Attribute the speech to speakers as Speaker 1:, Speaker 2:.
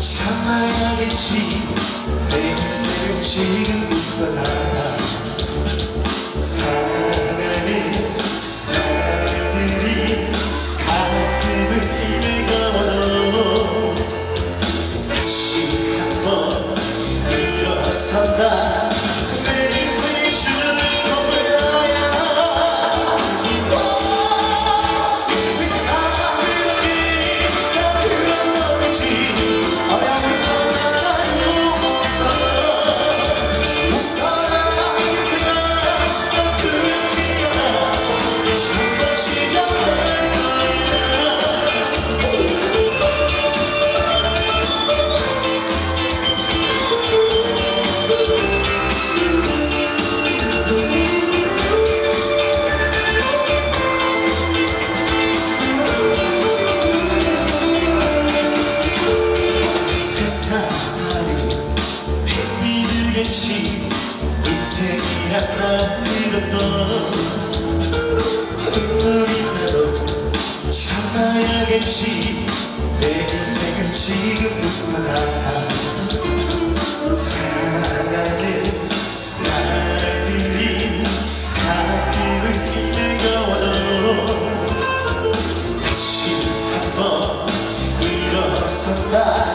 Speaker 1: 참아야겠지. 내 인생은 지금부터 다 사랑하는 날들이 가끔은 힘들어도 다시 한번 일어선다. 내 인생의 주인공을 나야. 인생 사랑이 다 그런지 어려운 인생이 하나 잃었던 눈물이 나도 참아야겠지. 내 인생은 지금부터 다 사랑하는 날들이 가끔은 힘겨워도 다시 한번 일어선다.